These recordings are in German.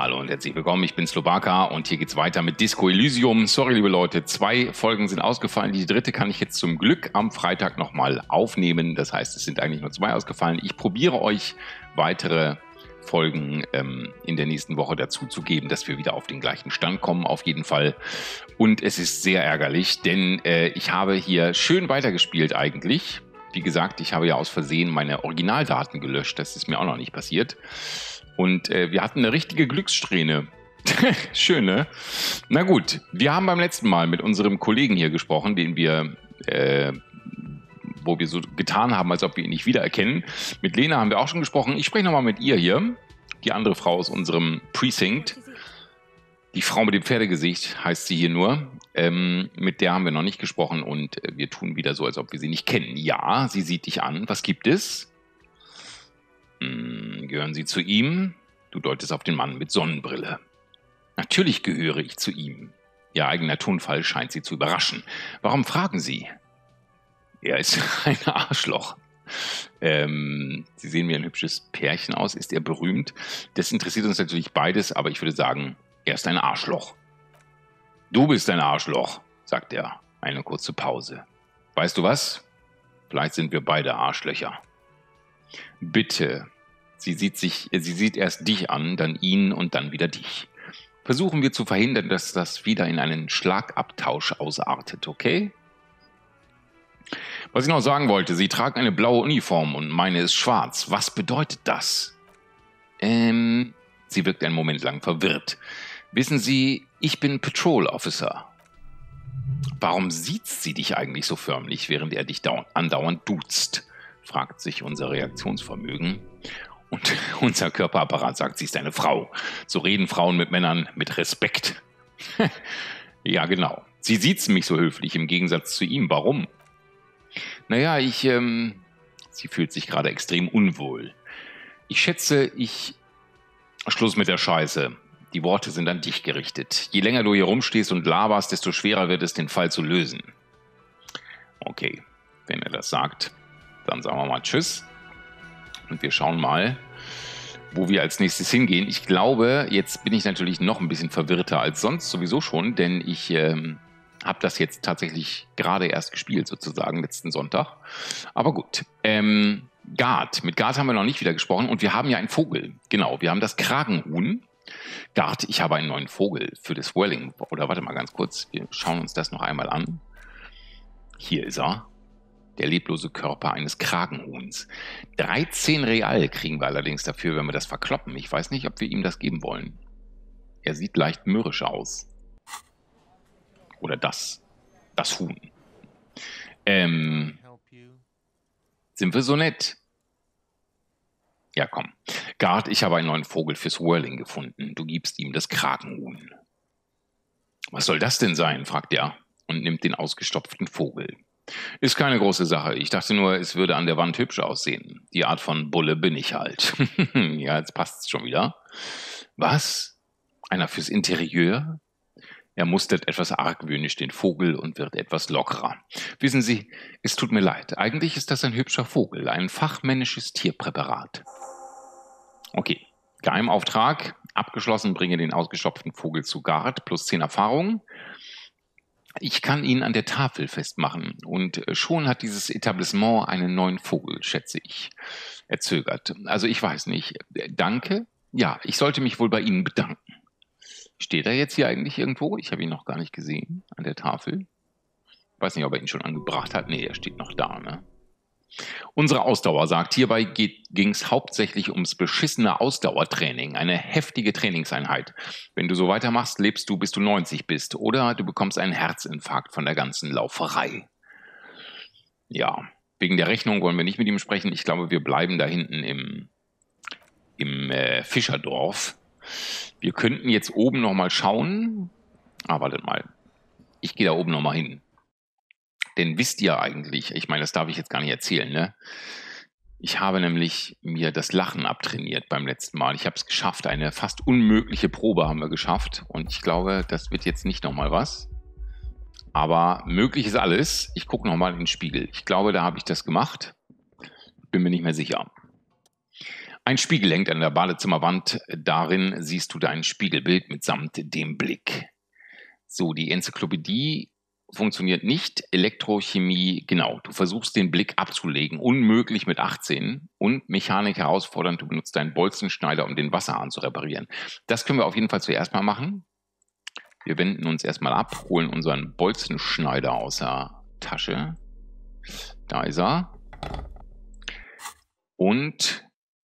Hallo und herzlich willkommen, ich bin Slobaka und hier geht's weiter mit Disco Elysium. Sorry, liebe Leute, 2 Folgen sind ausgefallen. Die dritte kann ich jetzt zum Glück am Freitag nochmal aufnehmen. Das heißt, es sind eigentlich nur 2 ausgefallen. Ich probiere euch weitere Folgen in der nächsten Woche dazu zu geben, dass wir wieder auf den gleichen Stand kommen, auf jeden Fall. Und es ist sehr ärgerlich, denn ich habe hier schön weitergespielt eigentlich. Wie gesagt, ich habe ja aus Versehen meine Originaldaten gelöscht. Das ist mir auch noch nicht passiert. Und wir hatten eine richtige Glückssträhne. Schön, ne? Na gut, wir haben beim letzten Mal mit unserem Kollegen hier gesprochen, den wir, wo wir so getan haben, als ob wir ihn nicht wiedererkennen. Mit Lena haben wir auch schon gesprochen. Ich spreche nochmal mit ihr hier. Die andere Frau aus unserem Precinct. Die Frau mit dem Pferdegesicht heißt sie hier nur. Mit der haben wir noch nicht gesprochen und wir tun wieder so, als ob wir sie nicht kennen. Ja, sie sieht dich an. Was gibt es? Gehören Sie zu ihm? Du deutest auf den Mann mit Sonnenbrille. Natürlich gehöre ich zu ihm. Ihr eigener Tonfall scheint Sie zu überraschen. Warum fragen Sie? Er ist ein Arschloch. Sie sehen wie ein hübsches Pärchen aus. Ist er berühmt? Das interessiert uns natürlich beides, aber ich würde sagen, er ist ein Arschloch. Du bist ein Arschloch, sagt er. Eine kurze Pause. Weißt du was? Vielleicht sind wir beide Arschlöcher. Bitte. Sie sieht erst dich an, dann ihn und dann wieder dich. Versuchen wir zu verhindern, dass das wieder in einen Schlagabtausch ausartet, okay? Was ich noch sagen wollte, Sie tragen eine blaue Uniform und meine ist schwarz. Was bedeutet das? Sie wirkt einen Moment lang verwirrt. Wissen Sie, ich bin Patrol Officer. Warum siezt sie dich eigentlich so förmlich, während er dich andauernd duzt? Fragt sich unser Reaktionsvermögen. Und unser Körperapparat sagt, sie ist eine Frau. So reden Frauen mit Männern mit Respekt. Ja, genau. Sie sieht mich so höflich im Gegensatz zu ihm. Warum? Naja, sie fühlt sich gerade extrem unwohl. Ich schätze, Schluss mit der Scheiße. Die Worte sind an dich gerichtet. Je länger du hier rumstehst und laberst, desto schwerer wird es, den Fall zu lösen. Okay, wenn er das sagt, dann sagen wir mal Tschüss. Und wir schauen mal, wo wir als nächstes hingehen. Ich glaube, jetzt bin ich natürlich noch ein bisschen verwirrter als sonst sowieso schon, denn ich habe das jetzt tatsächlich gerade erst gespielt, sozusagen, letzten Sonntag. Aber gut. Gard. Mit Gard haben wir noch nicht wieder gesprochen und wir haben ja einen Vogel. Genau, wir haben das Kragenhuhn. Gard, ich habe einen neuen Vogel für das Whirling. Oder warte mal ganz kurz, wir schauen uns das noch einmal an. Hier ist er. Der leblose Körper eines Kragenhuhns. 13 Real kriegen wir allerdings dafür, wenn wir das verkloppen. Ich weiß nicht, ob wir ihm das geben wollen. Er sieht leicht mürrisch aus. Oder das Huhn. Sind wir so nett? Ja, komm. Gard, ich habe einen neuen Vogel fürs Whirling gefunden. Du gibst ihm das Kragenhuhn. Was soll das denn sein? Fragt er und nimmt den ausgestopften Vogel. Ist keine große Sache. Ich dachte nur, es würde an der Wand hübsch aussehen. Die Art von Bulle bin ich halt. Ja, jetzt passt's schon wieder. Was? Einer fürs Interieur? Er mustert etwas argwöhnisch den Vogel und wird etwas lockerer. Wissen Sie, es tut mir leid. Eigentlich ist das ein hübscher Vogel, ein fachmännisches Tierpräparat. Okay, Geheimauftrag. Abgeschlossen, bringe den ausgestopften Vogel zu Gard, plus 10 Erfahrungen. Ich kann ihn an der Tafel festmachen und schon hat dieses Etablissement einen neuen Vogel, schätze ich. Er zögert. Also ich weiß nicht. Danke? Ja, ich sollte mich wohl bei Ihnen bedanken. Steht er jetzt hier eigentlich irgendwo? Ich habe ihn noch gar nicht gesehen an der Tafel. Ich weiß nicht, ob er ihn schon angebracht hat. Nee, er steht noch da, ne? Unsere Ausdauer sagt, hierbei ging es hauptsächlich ums beschissene Ausdauertraining, eine heftige Trainingseinheit. Wenn du so weitermachst, lebst du, bis du 90 bist, oder du bekommst einen Herzinfarkt von der ganzen Lauferei. Ja, wegen der Rechnung wollen wir nicht mit ihm sprechen. Ich glaube, wir bleiben da hinten im Fischerdorf. Wir könnten jetzt oben nochmal schauen. Wartet mal. Ich gehe da oben nochmal hin. Denn wisst ihr eigentlich, ich meine, das darf ich jetzt gar nicht erzählen, ne? Ich habe nämlich mir das Lachen abtrainiert beim letzten Mal. Ich habe es geschafft. Eine fast unmögliche Probe haben wir geschafft. Und ich glaube, das wird jetzt nicht nochmal was. Aber möglich ist alles. Ich gucke nochmal in den Spiegel. Ich glaube, da habe ich das gemacht. Bin mir nicht mehr sicher. Ein Spiegel hängt an der Badezimmerwand. Darin siehst du dein Spiegelbild mitsamt dem Blick. So, die Enzyklopädie funktioniert nicht. Elektrochemie, genau. Du versuchst den Blick abzulegen. Unmöglich mit 18. Und Mechanik herausfordernd. Du benutzt deinen Bolzenschneider, um den Wasserhahn zu reparieren. Das können wir auf jeden Fall zuerst mal machen. Wir wenden uns erstmal ab, holen unseren Bolzenschneider aus der Tasche. Da ist er. Und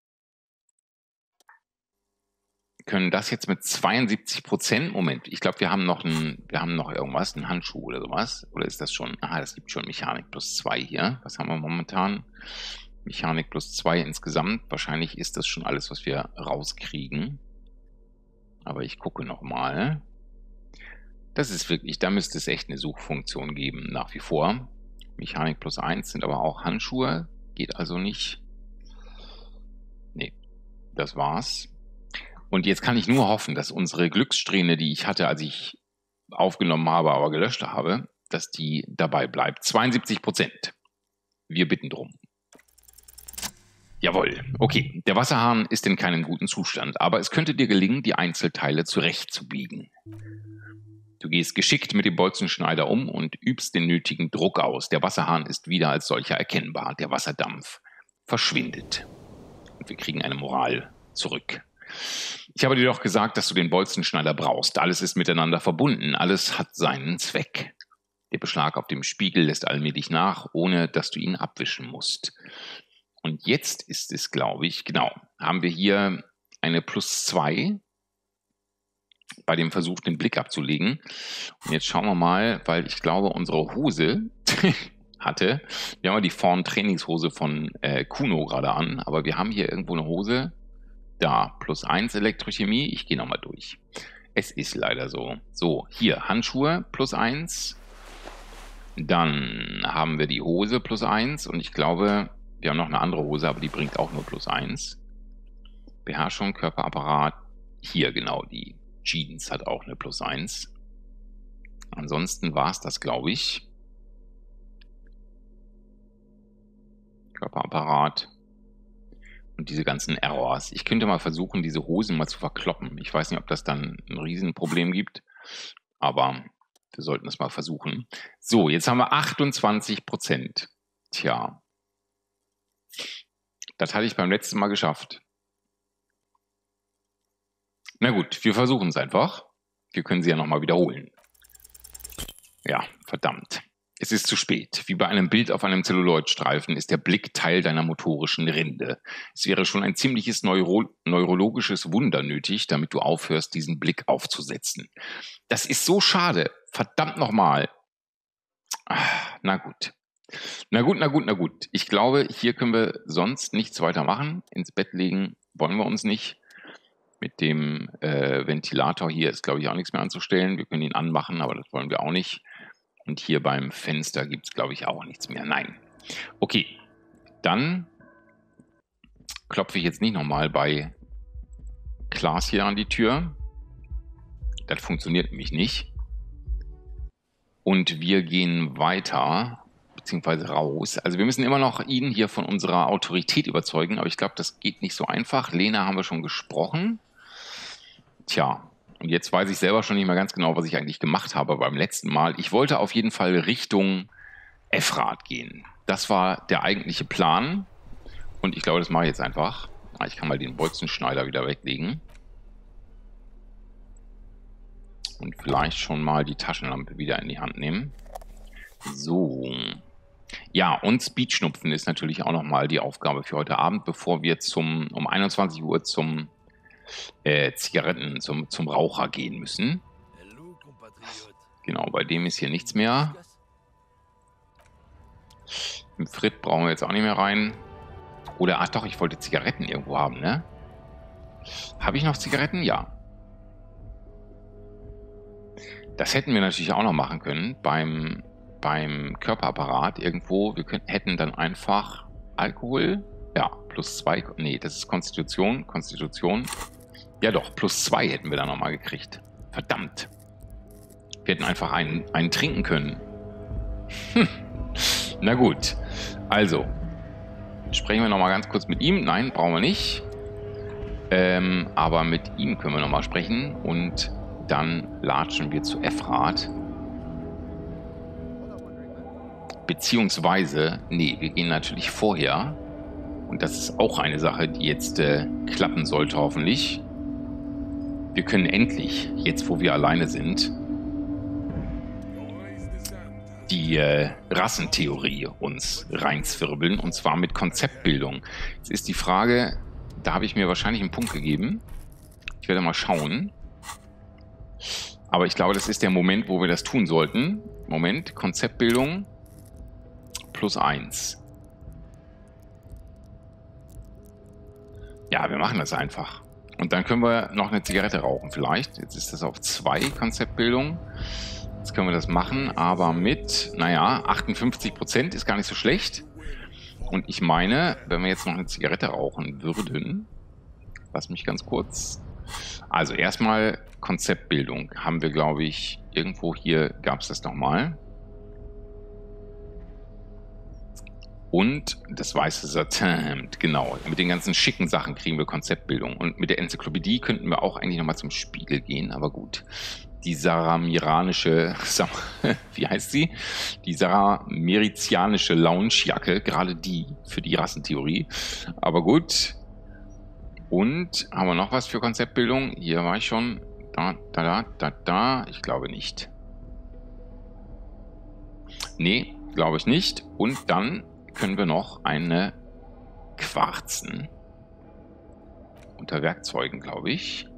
können das jetzt mit 72%, Moment, ich glaube, wir haben noch irgendwas, einen Handschuh oder sowas. Oder ist das schon, aha, das gibt schon Mechanik plus 2 hier. Was haben wir momentan? Mechanik plus 2 insgesamt. Wahrscheinlich ist das schon alles, was wir rauskriegen. Aber ich gucke nochmal. Das ist wirklich, da müsste es echt eine Suchfunktion geben, nach wie vor. Mechanik plus 1 sind aber auch Handschuhe. Geht also nicht. Nee, das war's. Und jetzt kann ich nur hoffen, dass unsere Glückssträhne, die ich hatte, als ich aufgenommen habe, aber gelöscht habe, dass die dabei bleibt. 72%. Wir bitten drum. Jawohl. Okay, der Wasserhahn ist in keinem guten Zustand, aber es könnte dir gelingen, die Einzelteile zurechtzubiegen. Du gehst geschickt mit dem Bolzenschneider um und übst den nötigen Druck aus. Der Wasserhahn ist wieder als solcher erkennbar. Der Wasserdampf verschwindet. Und wir kriegen eine Moral zurück. Ich habe dir doch gesagt, dass du den Bolzenschneider brauchst. Alles ist miteinander verbunden. Alles hat seinen Zweck. Der Beschlag auf dem Spiegel lässt allmählich nach, ohne dass du ihn abwischen musst. Und jetzt ist es, glaube ich, genau, haben wir hier eine plus 2 bei dem Versuch, den Blick abzulegen. Und jetzt schauen wir mal, weil ich glaube, unsere Hose hatte, wir haben ja die Vorn-Trainingshose von Kuno gerade an, aber wir haben hier irgendwo eine Hose, da, plus 1 Elektrochemie, ich gehe nochmal durch. Es ist leider so. So, hier, Handschuhe plus 1, dann haben wir die Hose plus 1 und ich glaube, wir haben noch eine andere Hose, aber die bringt auch nur plus 1. Beherrschung, Körperapparat, hier genau, die Jeans hat auch eine plus 1. Ansonsten war es das, glaube ich. Körperapparat und diese ganzen Errors. Ich könnte mal versuchen, diese Hosen mal zu verkloppen. Ich weiß nicht, ob das dann ein Riesenproblem gibt, aber wir sollten es mal versuchen. So, jetzt haben wir 28%. Tja, das hatte ich beim letzten Mal geschafft. Na gut, wir versuchen es einfach. Wir können sie ja nochmal wiederholen. Ja, verdammt. Es ist zu spät. Wie bei einem Bild auf einem Zelluloidstreifen ist der Blick Teil deiner motorischen Rinde. Es wäre schon ein ziemliches neurologisches Wunder nötig, damit du aufhörst, diesen Blick aufzusetzen. Das ist so schade. Verdammt nochmal. Na gut. Na gut, na gut, na gut. Ich glaube, hier können wir sonst nichts weiter machen. Ins Bett legen wollen wir uns nicht. Mit dem Ventilator hier ist, glaube ich, auch nichts mehr anzustellen. Wir können ihn anmachen, aber das wollen wir auch nicht. Und hier beim Fenster gibt es, glaube ich, auch nichts mehr. Nein. Okay, dann klopfe ich jetzt nicht nochmal bei Klaas hier an die Tür. Das funktioniert nämlich nicht. Und wir gehen weiter, beziehungsweise raus. Also wir müssen immer noch ihn hier von unserer Autorität überzeugen, aber ich glaube, das geht nicht so einfach. Lena haben wir schon gesprochen. Tja, und jetzt weiß ich selber schon nicht mehr ganz genau, was ich eigentlich gemacht habe beim letzten Mal. Ich wollte auf jeden Fall Richtung Efrat gehen. Das war der eigentliche Plan. Und ich glaube, das mache ich jetzt einfach. Ich kann mal den Bolzenschneider wieder weglegen. Und vielleicht schon mal die Taschenlampe wieder in die Hand nehmen. So. Ja, und Speedschnupfen ist natürlich auch nochmal die Aufgabe für heute Abend, bevor wir um 21 Uhr zum Zigaretten, zum Raucher gehen müssen. Genau, bei dem ist hier nichts mehr. Im Fritt brauchen wir jetzt auch nicht mehr rein. Oder, ach doch, ich wollte Zigaretten irgendwo haben, ne? Habe ich noch Zigaretten? Ja. Das hätten wir natürlich auch noch machen können beim Körperapparat irgendwo. Wir hätten dann einfach Alkohol, ja, plus 2, nee, das ist Konstitution. Ja doch, plus 2 hätten wir dann nochmal gekriegt. Verdammt. Wir hätten einfach einen trinken können. Na gut. Also, sprechen wir nochmal ganz kurz mit ihm. Nein, brauchen wir nicht. Aber mit ihm können wir nochmal sprechen und dann latschen wir zu Efrat. Beziehungsweise, nee, wir gehen natürlich vorher. Und das ist auch eine Sache, die jetzt klappen sollte, hoffentlich. Wir können endlich, jetzt wo wir alleine sind, die Rassentheorie uns reinzwirbeln, und zwar mit Konzeptbildung. Jetzt ist die Frage, da habe ich mir wahrscheinlich einen Punkt gegeben. Ich werde mal schauen. Aber ich glaube, das ist der Moment, wo wir das tun sollten. Moment, Konzeptbildung +1. Ja, wir machen das einfach. Und dann können wir noch eine Zigarette rauchen vielleicht. Jetzt ist das auf 2 Konzeptbildung. Jetzt können wir das machen, aber mit, naja, 58% ist gar nicht so schlecht. Und ich meine, wenn wir jetzt noch eine Zigarette rauchen würden, lass mich ganz kurz. Also erstmal Konzeptbildung haben wir, glaube ich, irgendwo hier gab es das nochmal. Und das weiße Satin, genau. Mit den ganzen schicken Sachen kriegen wir Konzeptbildung. Und mit der Enzyklopädie könnten wir auch eigentlich nochmal zum Spiegel gehen, aber gut. Die saramiranische, wie heißt sie? Die saramerizianische Loungejacke, gerade die für die Rassentheorie. Aber gut. Und haben wir noch was für Konzeptbildung? Hier war ich schon. Da. Ich glaube nicht. Nee, glaube ich nicht. Und dann können wir noch eine quarzen. Unter Werkzeugen, glaube ich.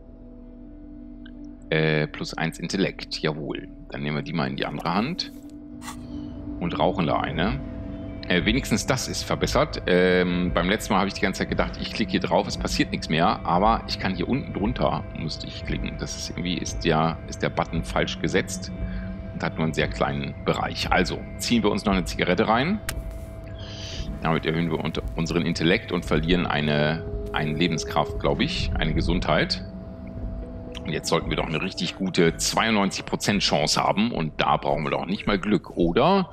+1 Intellekt, jawohl. Dann nehmen wir die mal in die andere Hand und rauchen da eine. Wenigstens das ist verbessert. Beim letzten Mal habe ich die ganze Zeit gedacht, ich klicke hier drauf, es passiert nichts mehr, aber ich kann hier unten drunter, musste ich klicken. Das ist irgendwie, ist der Button falsch gesetzt und hat nur einen sehr kleinen Bereich. Also, ziehen wir uns noch eine Zigarette rein. Damit erhöhen wir unseren Intellekt und verlieren eine Lebenskraft, glaube ich, eine Gesundheit. Und jetzt sollten wir doch eine richtig gute 92% Chance haben. Und da brauchen wir doch nicht mal Glück, oder?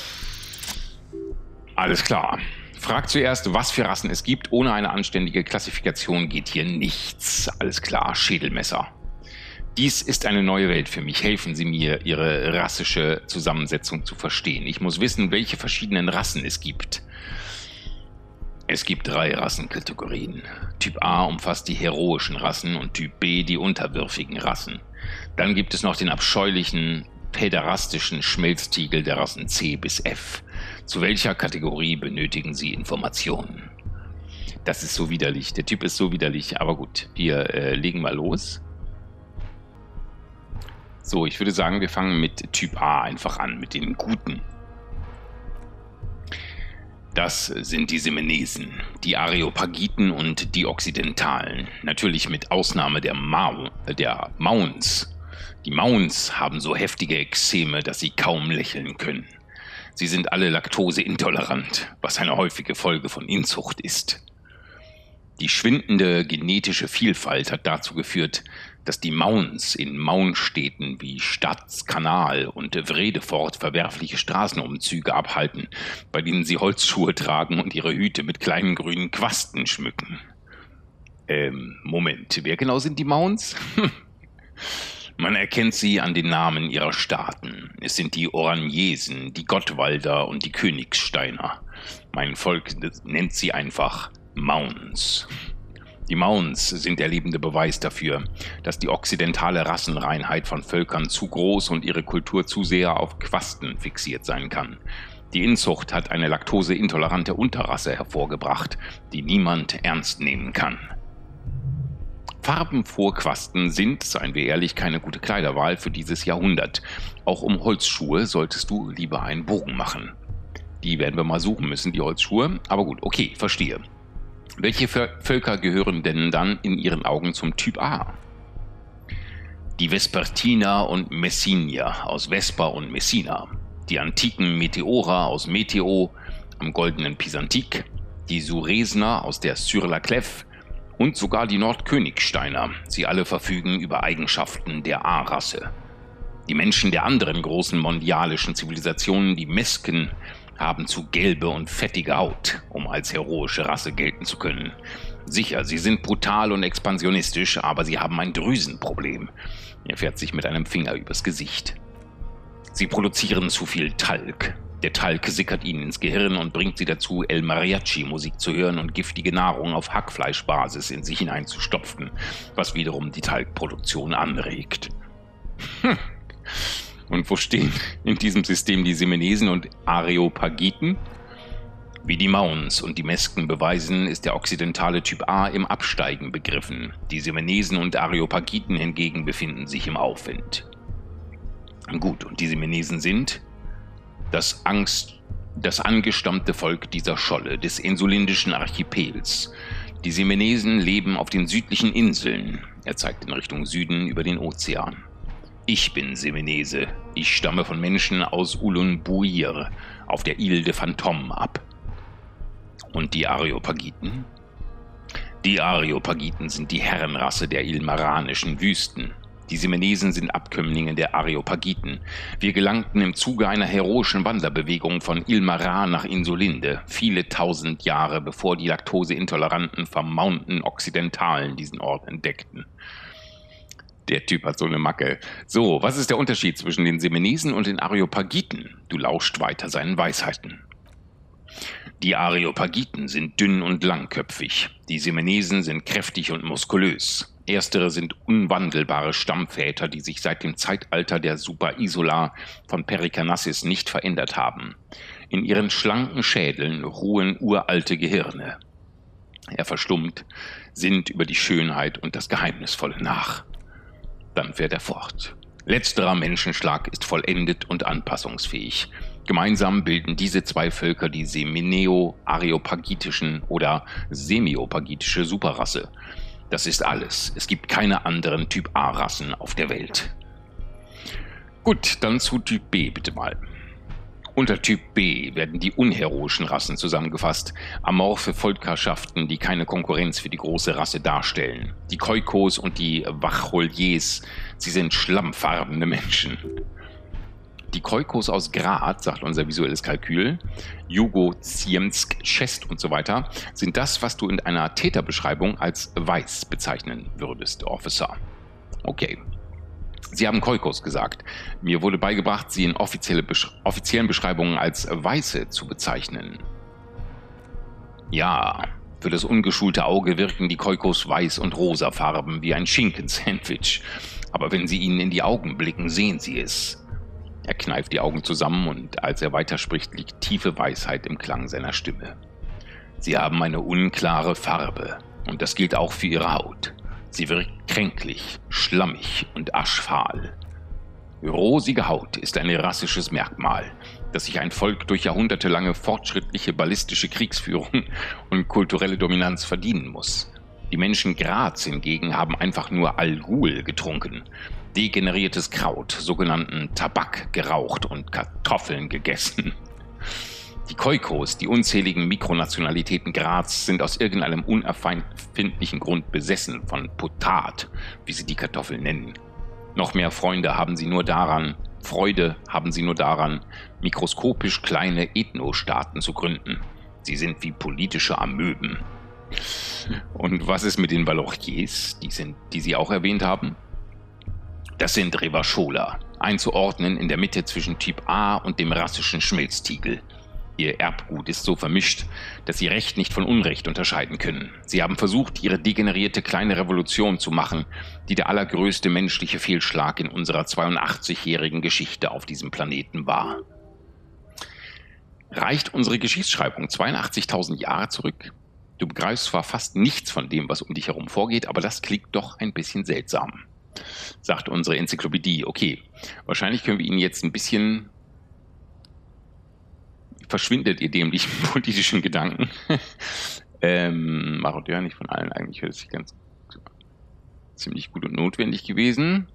Alles klar. Fragt zuerst, was für Rassen es gibt. Ohne eine anständige Klassifikation geht hier nichts. Alles klar, Schädelmesser. Dies ist eine neue Welt für mich. Helfen Sie mir, Ihre rassische Zusammensetzung zu verstehen. Ich muss wissen, welche verschiedenen Rassen es gibt. Es gibt 3 Rassenkategorien. Typ A umfasst die heroischen Rassen und Typ B die unterwürfigen Rassen. Dann gibt es noch den abscheulichen, päderastischen Schmelztiegel der Rassen C bis F. Zu welcher Kategorie benötigen Sie Informationen? Das ist so widerlich. Der Typ ist so widerlich. Aber gut, wir legen mal los. So, ich würde sagen, wir fangen mit Typ A einfach an, mit den Guten. Das sind die Semenesen, die Areopagiten und die Okzidentalen. Natürlich mit Ausnahme der Mauns. Die Mauns haben so heftige Ekzeme, dass sie kaum lächeln können. Sie sind alle laktoseintolerant, was eine häufige Folge von Inzucht ist. Die schwindende genetische Vielfalt hat dazu geführt, dass die Mauns in Maunstädten wie Stadtskanal und Wredefort verwerfliche Straßenumzüge abhalten, bei denen sie Holzschuhe tragen und ihre Hüte mit kleinen grünen Quasten schmücken. Moment, wer genau sind die Mauns? Man erkennt sie an den Namen ihrer Staaten. Es sind die Oraniesen, die Gottwalder und die Königsteiner. Mein Volk nennt sie einfach Mauns. Die Mauns sind der lebende Beweis dafür, dass die okzidentale Rassenreinheit von Völkern zu groß und ihre Kultur zu sehr auf Quasten fixiert sein kann. Die Inzucht hat eine laktoseintolerante Unterrasse hervorgebracht, die niemand ernst nehmen kann. Farbenfrohe Quasten sind, seien wir ehrlich, keine gute Kleiderwahl für dieses Jahrhundert. Auch um Holzschuhe solltest du lieber einen Bogen machen. Die werden wir mal suchen müssen, die Holzschuhe. Aber gut, okay, verstehe. Welche Völker gehören denn dann in Ihren Augen zum Typ A? Die Vespertiner und Messinier aus Vespa und Messina. Die antiken Meteorer aus Meteo am goldenen Pisantik. Die Suresner aus der Sur-la-Clef. Und sogar die Nordkönigsteiner. Sie alle verfügen über Eigenschaften der A-Rasse. Die Menschen der anderen großen mondialischen Zivilisationen, die Mesken, haben zu gelbe und fettige Haut, um als heroische Rasse gelten zu können. Sicher, sie sind brutal und expansionistisch, aber sie haben ein Drüsenproblem. Er fährt sich mit einem Finger übers Gesicht. Sie produzieren zu viel Talg. Der Talg sickert ihnen ins Gehirn und bringt sie dazu, El Mariachi-Musik zu hören und giftige Nahrung auf Hackfleischbasis in sich hineinzustopfen, was wiederum die Talgproduktion anregt. Und wo stehen in diesem System die Simenesen und Areopagiten? Wie die Mounds und die Mesken beweisen, ist der okzidentale Typ A im Absteigen begriffen. Die Simenesen und Areopagiten hingegen befinden sich im Aufwind. Gut, und die Simenesen sind das angestammte Volk dieser Scholle, des insulindischen Archipels. Die Simenesen leben auf den südlichen Inseln. Er zeigt in Richtung Süden über den Ozean. Ich bin Simenese. Ich stamme von Menschen aus Ulun-Buir auf der Ile de Fantôme ab. Und die Areopagiten? Die Areopagiten sind die Herrenrasse der ilmaranischen Wüsten. Die Simenesen sind Abkömmlinge der Areopagiten. Wir gelangten im Zuge einer heroischen Wanderbewegung von Ilmaran nach Insulinde, viele tausend Jahre bevor die laktoseintoleranten, vermaunten Okzidentalen diesen Ort entdeckten. Der Typ hat so eine Macke. So, was ist der Unterschied zwischen den Simenesen und den Areopagiten? Du lauscht weiter seinen Weisheiten. Die Areopagiten sind dünn und langköpfig. Die Simenesen sind kräftig und muskulös. Erstere sind unwandelbare Stammväter, die sich seit dem Zeitalter der Superisola von Perikarnassus nicht verändert haben. In ihren schlanken Schädeln ruhen uralte Gehirne. Er verstummt, sinnt über die Schönheit und das Geheimnisvolle nach. Dann fährt er fort. Letzterer Menschenschlag ist vollendet und anpassungsfähig. Gemeinsam bilden diese zwei Völker die semineo-areopagitischen oder semiopagitische Superrasse. Das ist alles. Es gibt keine anderen Typ A-Rassen auf der Welt. Gut, dann zu Typ B bitte mal. Unter Typ B werden die unheroischen Rassen zusammengefasst, amorphe Völkerschaften, die keine Konkurrenz für die große Rasse darstellen. Die Khoikos und die Wacholjes, sie sind schlammfarbene Menschen. Die Khoikos aus Graz, sagt unser visuelles Kalkül, Jugoziemsk, Chest und so weiter, sind das, was du in einer Täterbeschreibung als weiß bezeichnen würdest, Officer. Okay. Sie haben Khoikos gesagt. Mir wurde beigebracht, sie in offiziellen Beschreibungen als Weiße zu bezeichnen. Ja, für das ungeschulte Auge wirken die Khoikos weiß und rosafarben wie ein Schinkensandwich. Aber wenn Sie ihnen in die Augen blicken, sehen Sie es. Er kneift die Augen zusammen und als er weiterspricht, liegt tiefe Weisheit im Klang seiner Stimme. Sie haben eine unklare Farbe und das gilt auch für Ihre Haut. Sie wirkt kränklich, schlammig und aschfahl. Rosige Haut ist ein rassisches Merkmal, das sich ein Volk durch jahrhundertelange fortschrittliche ballistische Kriegsführung und kulturelle Dominanz verdienen muss. Die Menschen Graz hingegen haben einfach nur Al-Ghul getrunken, degeneriertes Kraut, sogenannten Tabak geraucht und Kartoffeln gegessen. Die Khoikos, die unzähligen Mikronationalitäten Graz, sind aus irgendeinem unerfindlichen Grund besessen von Potat, wie sie die Kartoffeln nennen. Noch mehr Freude haben sie nur daran, mikroskopisch kleine Ethnostaaten zu gründen. Sie sind wie politische Amöben. Und was ist mit den Walochies, die Sie auch erwähnt haben? Das sind Revaschola, einzuordnen in der Mitte zwischen Typ A und dem rassischen Schmelztiegel. Ihr Erbgut ist so vermischt, dass sie Recht nicht von Unrecht unterscheiden können. Sie haben versucht, ihre degenerierte kleine Revolution zu machen, die der allergrößte menschliche Fehlschlag in unserer 82-jährigen Geschichte auf diesem Planeten war. Reicht unsere Geschichtsschreibung 82.000 Jahre zurück? Du begreifst zwar fast nichts von dem, was um dich herum vorgeht, aber das klingt doch ein bisschen seltsam, sagt unsere Enzyklopädie. Okay, wahrscheinlich können wir Ihnen jetzt ein bisschen... Verschwindet ihr dämlichen politischen Gedanken. Marodeur nicht von allen, eigentlich wäre das ganz ziemlich gut und notwendig gewesen.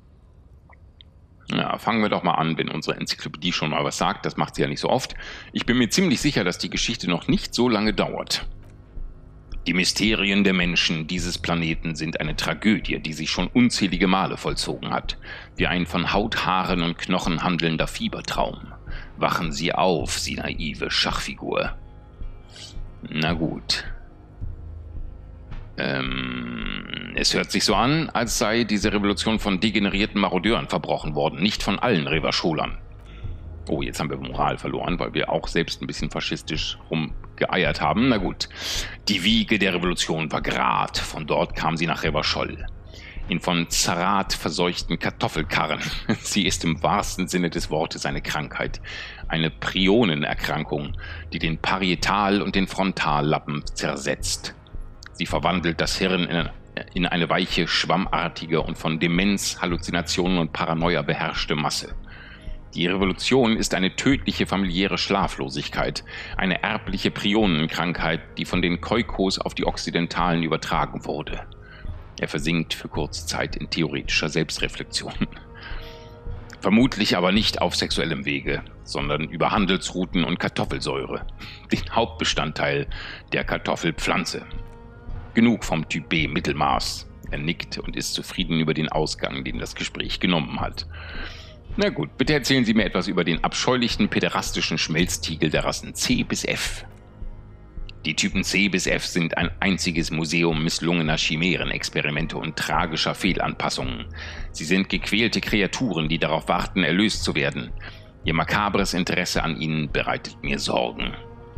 Ja, fangen wir doch mal an, wenn unsere Enzyklopädie schon mal was sagt. Das macht sie ja nicht so oft. Ich bin mir ziemlich sicher, dass die Geschichte noch nicht so lange dauert. Die Mysterien der Menschen dieses Planeten sind eine Tragödie, die sich schon unzählige Male vollzogen hat. Wie ein von Haut, Haaren und Knochen handelnder Fiebertraum. Wachen Sie auf, Sie naive Schachfigur. Na gut. Es hört sich so an, als sei diese Revolution von degenerierten Marodeuren verbrochen worden, nicht von allen Revascholern. Oh, jetzt haben wir Moral verloren, weil wir auch selbst ein bisschen faschistisch rumgeeiert haben. Na gut. Die Wiege der Revolution war Grat. Von dort kam sie nach Revaschol. In von Zarat verseuchten Kartoffelkarren. Sie ist im wahrsten Sinne des Wortes eine Krankheit. Eine Prionenerkrankung, die den Parietal- und den Frontallappen zersetzt. Sie verwandelt das Hirn in eine weiche, schwammartige und von Demenz, Halluzinationen und Paranoia beherrschte Masse. Die Revolution ist eine tödliche familiäre Schlaflosigkeit, eine erbliche Prionenkrankheit, die von den Khoikos auf die Okzidentalen übertragen wurde. Er versinkt für kurze Zeit in theoretischer Selbstreflexion. Vermutlich aber nicht auf sexuellem Wege, sondern über Handelsrouten und Kartoffelsäure, den Hauptbestandteil der Kartoffelpflanze. Genug vom Typ B Mittelmaß. Er nickt und ist zufrieden über den Ausgang, den das Gespräch genommen hat. Na gut, bitte erzählen Sie mir etwas über den abscheulichen, päderastischen Schmelztiegel der Rassen C bis F. Die Typen C bis F sind ein einziges Museum misslungener Chimärenexperimente und tragischer Fehlanpassungen. Sie sind gequälte Kreaturen, die darauf warten, erlöst zu werden. Ihr makabres Interesse an ihnen bereitet mir Sorgen.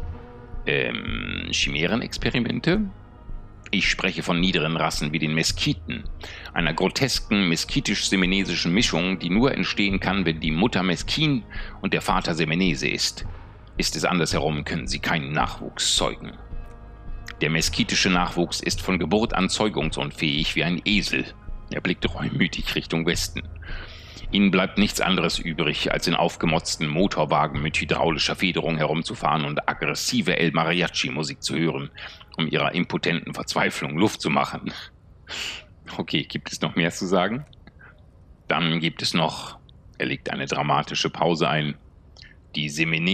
Chimärenexperimente? Ich spreche von niederen Rassen wie den Meskiten, einer grotesken meskitisch-semenesischen Mischung, die nur entstehen kann, wenn die Mutter Meskin und der Vater Semenese ist. Ist es andersherum, können sie keinen Nachwuchs zeugen. Der meskitische Nachwuchs ist von Geburt an zeugungsunfähig wie ein Esel. Er blickt reumütig Richtung Westen. Ihnen bleibt nichts anderes übrig, als in aufgemotzten Motorwagen mit hydraulischer Federung herumzufahren und aggressive El Mariachi-Musik zu hören, um ihrer impotenten Verzweiflung Luft zu machen. Okay, gibt es noch mehr zu sagen? Dann gibt es noch, er legt eine dramatische Pause ein, die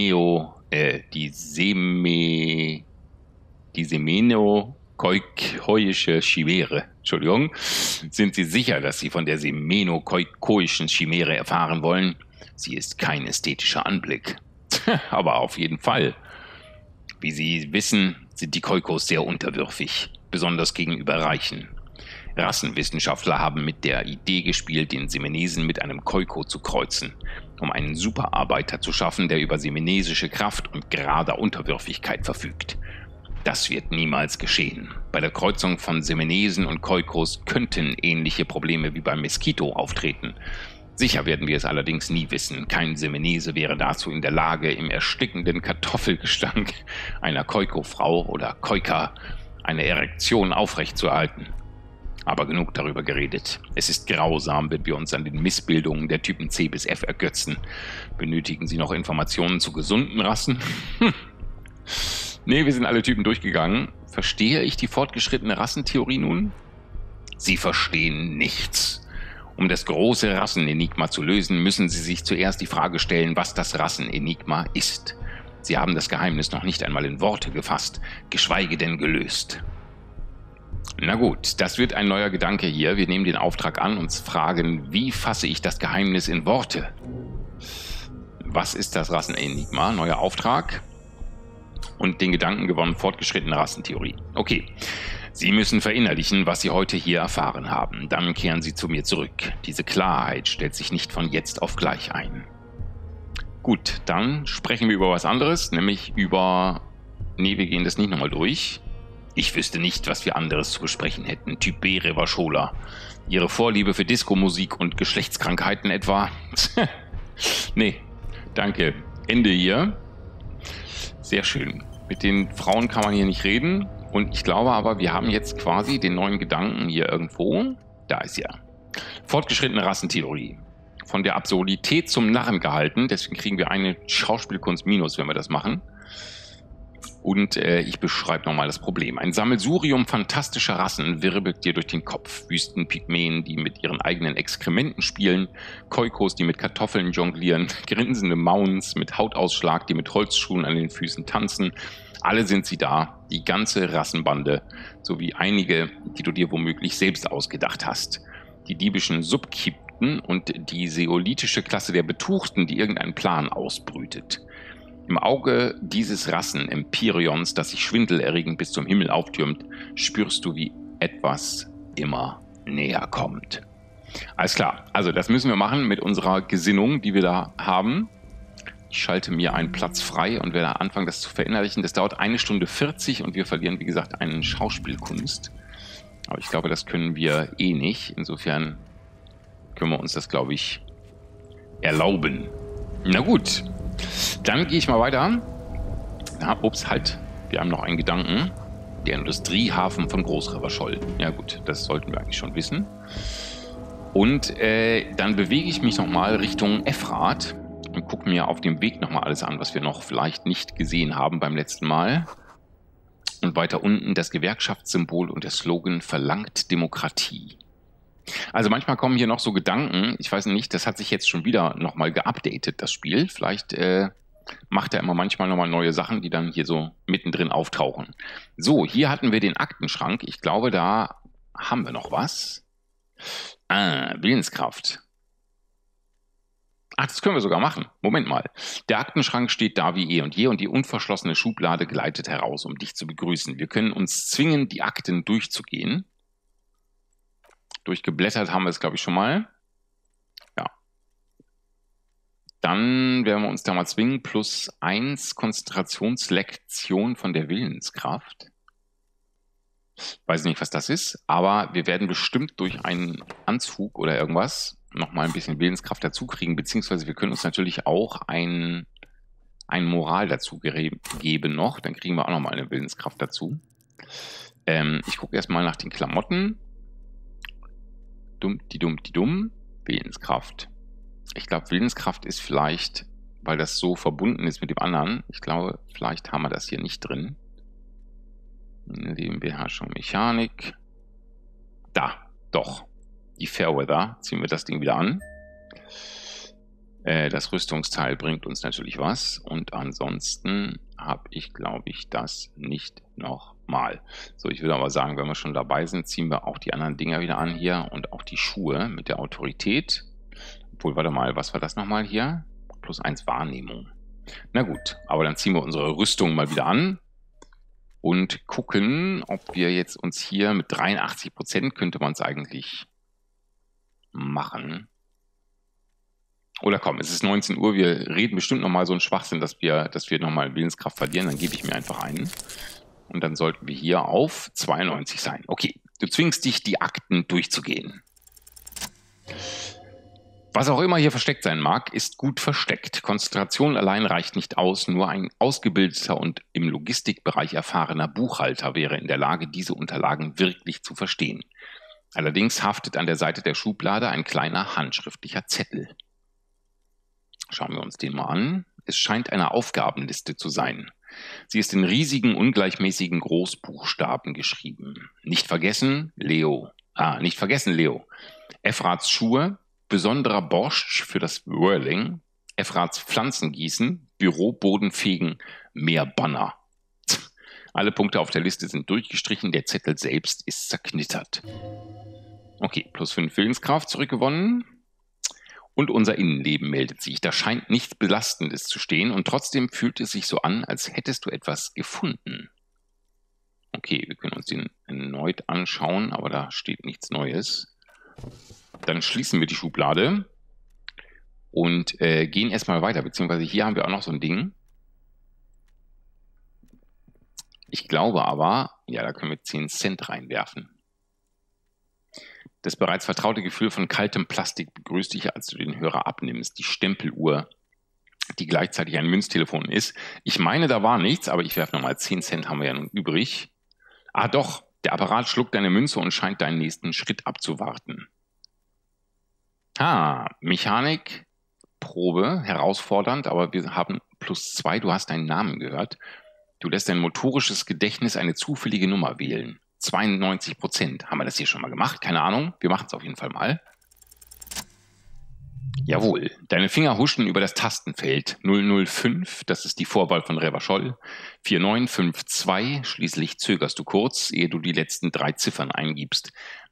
semenokoikoische Chimäre. Entschuldigung. Sind Sie sicher, dass Sie von der semenokoikoischen Chimäre erfahren wollen? Sie ist kein ästhetischer Anblick. Aber auf jeden Fall. Wie Sie wissen, sind die Khoikos sehr unterwürfig, besonders gegenüber Reichen. Rassenwissenschaftler haben mit der Idee gespielt, den Semenesen mit einem Khoiko zu kreuzen, um einen Superarbeiter zu schaffen, der über semenesische Kraft und gerader Unterwürfigkeit verfügt. Das wird niemals geschehen. Bei der Kreuzung von Semenesen und Khoikos könnten ähnliche Probleme wie beim Meskito auftreten. Sicher werden wir es allerdings nie wissen. Kein Semenese wäre dazu in der Lage, im erstickenden Kartoffelgestank einer Khoiko-Frau oder Khoika eine Erektion aufrechtzuerhalten. Aber genug darüber geredet. Es ist grausam, wenn wir uns an den Missbildungen der Typen C bis F ergötzen. Benötigen Sie noch Informationen zu gesunden Rassen? Nee, wir sind alle Typen durchgegangen. Verstehe ich die fortgeschrittene Rassentheorie nun? Sie verstehen nichts. Um das große Rassenenigma zu lösen, müssen Sie sich zuerst die Frage stellen, was das Rassenenigma ist. Sie haben das Geheimnis noch nicht einmal in Worte gefasst, geschweige denn gelöst. Na gut, das wird ein neuer Gedanke hier. Wir nehmen den Auftrag an und fragen, wie fasse ich das Geheimnis in Worte? Was ist das Rassenenigma? Neuer Auftrag. Und den Gedanken gewonnen, fortgeschrittene Rassentheorie. Okay, Sie müssen verinnerlichen, was Sie heute hier erfahren haben. Dann kehren Sie zu mir zurück. Diese Klarheit stellt sich nicht von jetzt auf gleich ein. Gut, dann sprechen wir über was anderes, nämlich über... Nee, wir gehen das nicht nochmal durch. Ich wüsste nicht, was wir anderes zu besprechen hätten. Typ B Revaschola. Ihre Vorliebe für Disco-Musik und Geschlechtskrankheiten etwa? Nee, danke. Ende hier. Sehr schön. Mit den Frauen kann man hier nicht reden. Und ich glaube aber, wir haben jetzt quasi den neuen Gedanken hier irgendwo. Da ist er. Fortgeschrittene Rassentheorie. Von der Absurdität zum Narren gehalten. Deswegen kriegen wir eine Schauspielkunst minus, wenn wir das machen. Und ich beschreibe nochmal das Problem. Ein Sammelsurium fantastischer Rassen wirbelt dir durch den Kopf. Wüstenpygmäen, die mit ihren eigenen Exkrementen spielen, Khoikos, die mit Kartoffeln jonglieren, grinsende Mauns mit Hautausschlag, die mit Holzschuhen an den Füßen tanzen. Alle sind sie da, die ganze Rassenbande, sowie einige, die du dir womöglich selbst ausgedacht hast. Die diebischen Subkipten und die seolitische Klasse der Betuchten, die irgendeinen Plan ausbrütet. Im Auge dieses Rassenempyrions, das sich schwindelerregend bis zum Himmel auftürmt, spürst du, wie etwas immer näher kommt. Alles klar, also das müssen wir machen mit unserer Gesinnung, die wir da haben. Ich schalte mir einen Platz frei und werde anfangen, das zu verinnerlichen. Das dauert 1 Stunde 40 und wir verlieren, wie gesagt, eine Schauspielkunst. Aber ich glaube, das können wir eh nicht. Insofern können wir uns das, glaube ich, erlauben. Na gut, dann gehe ich mal weiter. Na, ups, halt, wir haben noch einen Gedanken. Der Industriehafen von Groß-Reverscholl. Ja gut, das sollten wir eigentlich schon wissen. Und dann bewege ich mich nochmal Richtung Efrat und gucke mir auf dem Weg nochmal alles an, was wir noch vielleicht nicht gesehen haben beim letzten Mal. Und weiter unten das Gewerkschaftssymbol und der Slogan verlangt Demokratie. Also manchmal kommen hier noch so Gedanken, ich weiß nicht, das hat sich jetzt schon wieder nochmal geupdatet, das Spiel. Vielleicht macht er immer manchmal nochmal neue Sachen, die dann hier so mittendrin auftauchen. So, hier hatten wir den Aktenschrank. Ich glaube, da haben wir noch was. Willenskraft. Ach, das können wir sogar machen. Moment mal. Der Aktenschrank steht da wie eh und je und die unverschlossene Schublade gleitet heraus, um dich zu begrüßen. Wir können uns zwingen, die Akten durchzugehen. Durchgeblättert haben wir es, glaube ich, schon mal. Ja. Dann werden wir uns da mal zwingen. +1 Konzentrationslektion von der Willenskraft. Weiß nicht, was das ist, aber wir werden bestimmt durch einen Anzug oder irgendwas nochmal ein bisschen Willenskraft dazu kriegen, beziehungsweise wir können uns natürlich auch ein Moral dazu geben noch, dann kriegen wir auch nochmal eine Willenskraft dazu. Ich gucke erstmal nach den Klamotten. Dumm, Willenskraft. Ich glaube, Willenskraft ist vielleicht, weil das so verbunden ist mit dem anderen, ich glaube, vielleicht haben wir das hier nicht drin. Nebenbeherrschung Mechanik. Da, doch. Die Fairweather. Ziehen wir das Ding wieder an. Das Rüstungsteil bringt uns natürlich was. Und ansonsten habe ich, glaube ich, das nicht nochmal. So, ich würde aber sagen, wenn wir schon dabei sind, ziehen wir auch die anderen Dinger wieder an hier. Und auch die Schuhe mit der Autorität. Obwohl, warte mal, was war das nochmal hier? +1 Wahrnehmung. Na gut, aber dann ziehen wir unsere Rüstung mal wieder an. Und gucken, ob wir jetzt uns hier mit 83% könnte man es eigentlich machen. Oder komm, es ist 19 Uhr, wir reden bestimmt nochmal so einen Schwachsinn, dass wir nochmal Willenskraft verlieren, dann gebe ich mir einfach einen. Und dann sollten wir hier auf 92 sein. Okay, du zwingst dich, die Akten durchzugehen. Was auch immer hier versteckt sein mag, ist gut versteckt. Konzentration allein reicht nicht aus. Nur ein ausgebildeter und im Logistikbereich erfahrener Buchhalter wäre in der Lage, diese Unterlagen wirklich zu verstehen. Allerdings haftet an der Seite der Schublade ein kleiner handschriftlicher Zettel. Schauen wir uns den mal an. Es scheint eine Aufgabenliste zu sein. Sie ist in riesigen, ungleichmäßigen Großbuchstaben geschrieben. Nicht vergessen, Leo. Nicht vergessen, Leo. Efrats Schuhe. Besonderer Borscht für das Whirling, Efrats Pflanzengießen, Büroboden fegen, mehr Banner. Alle Punkte auf der Liste sind durchgestrichen, der Zettel selbst ist zerknittert. Okay, +5 Willenskraft zurückgewonnen. Und unser Innenleben meldet sich. Da scheint nichts Belastendes zu stehen und trotzdem fühlt es sich so an, als hättest du etwas gefunden. Okay, wir können uns den erneut anschauen, aber da steht nichts Neues. Dann schließen wir die Schublade und gehen erstmal weiter, beziehungsweise hier haben wir auch noch so ein Ding. Ich glaube aber, ja, da können wir 10 Cent reinwerfen. Das bereits vertraute Gefühl von kaltem Plastik begrüßt dich, als du den Hörer abnimmst. Die Stempeluhr, die gleichzeitig ein Münztelefon ist. Ich meine, da war nichts, aber ich werfe nochmal 10 Cent, haben wir ja nun übrig. Ah doch, der Apparat schluckt deine Münze und scheint deinen nächsten Schritt abzuwarten. Mechanik, Probe, herausfordernd, aber wir haben +2, du hast deinen Namen gehört. Du lässt dein motorisches Gedächtnis eine zufällige Nummer wählen. 92%. Haben wir das hier schon mal gemacht? Keine Ahnung, wir machen es auf jeden Fall mal. Jawohl, deine Finger huschen über das Tastenfeld. 005, das ist die Vorwahl von Reverscholl. 4952, schließlich zögerst du kurz, ehe du die letzten 3 Ziffern eingibst.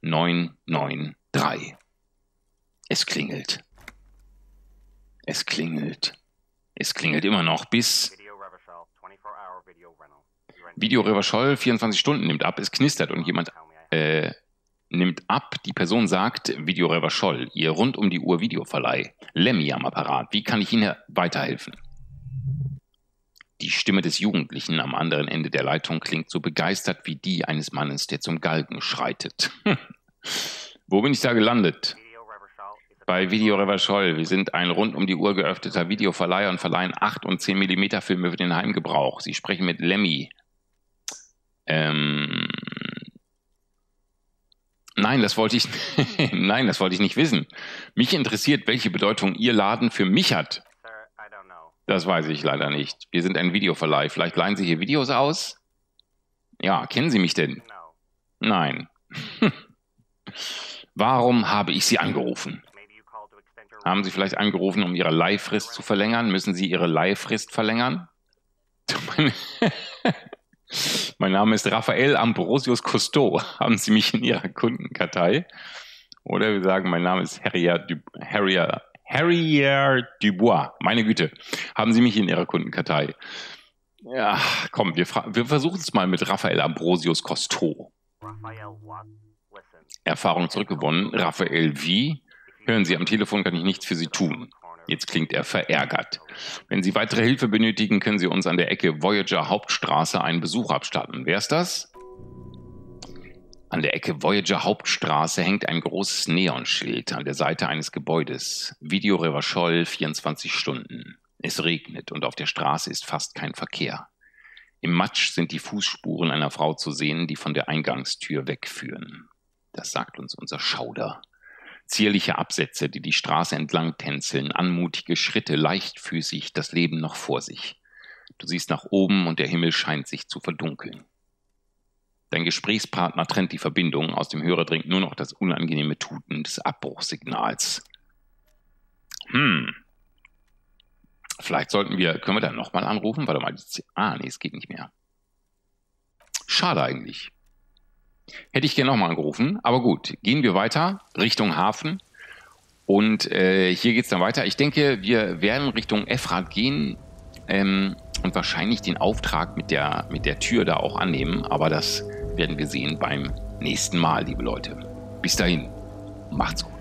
993. Es klingelt. Es klingelt. Es klingelt immer noch bis... Video Reverscholl, 24 Stunden nimmt ab, es knistert und jemand nimmt ab. Die Person sagt, Video Revachol, ihr rund um die Uhr Videoverleih. Lemmy am Apparat, wie kann ich Ihnen weiterhelfen? Die Stimme des Jugendlichen am anderen Ende der Leitung klingt so begeistert wie die eines Mannes, der zum Galgen schreitet. Wo bin ich da gelandet? Bei Video Revachol. Wir sind ein rund um die Uhr geöffneter Videoverleiher und verleihen 8 und 10 mm Filme für den Heimgebrauch. Sie sprechen mit Lemmy. Nein, das wollte ich nicht wissen. Mich interessiert, welche Bedeutung Ihr Laden für mich hat. Das weiß ich leider nicht. Wir sind ein Videoverleih. Vielleicht leihen Sie hier Videos aus? Ja, kennen Sie mich denn? Nein. Warum habe ich Sie angerufen? Haben Sie vielleicht angerufen, um Ihre Leihfrist zu verlängern? Müssen Sie Ihre Leihfrist verlängern? Mein Name ist Raphael Ambrosius Cousteau. Haben Sie mich in Ihrer Kundenkartei? Oder wir sagen, mein Name ist Harrier Dubois. Meine Güte, haben Sie mich in Ihrer Kundenkartei? Ja, komm, wir versuchen es mal mit Raphael Ambrosius Cousteau. Erfahrung zurückgewonnen. Raphael wie? Hören Sie, am Telefon kann ich nichts für Sie tun. Jetzt klingt er verärgert. Wenn Sie weitere Hilfe benötigen, können Sie uns an der Ecke Voyager Hauptstraße einen Besuch abstatten. Wer ist das? An der Ecke Voyager Hauptstraße hängt ein großes Neonschild an der Seite eines Gebäudes. Video Revachol 24 Stunden. Es regnet und auf der Straße ist fast kein Verkehr. Im Matsch sind die Fußspuren einer Frau zu sehen, die von der Eingangstür wegführen. Das sagt uns unser Schauder. Zierliche Absätze, die die Straße entlang tänzeln, anmutige Schritte, leichtfüßig, das Leben noch vor sich. Du siehst nach oben und der Himmel scheint sich zu verdunkeln. Dein Gesprächspartner trennt die Verbindung, aus dem Hörer dringt nur noch das unangenehme Tuten des Abbruchsignals. Vielleicht können wir dann nochmal anrufen? Warte mal, nee, es geht nicht mehr. Schade eigentlich. Hätte ich gerne nochmal angerufen, aber gut, gehen wir weiter Richtung Hafen und hier geht es dann weiter. Ich denke, wir werden Richtung Efrat gehen und wahrscheinlich den Auftrag mit der Tür da auch annehmen, aber das werden wir sehen beim nächsten Mal, liebe Leute. Bis dahin, macht's gut.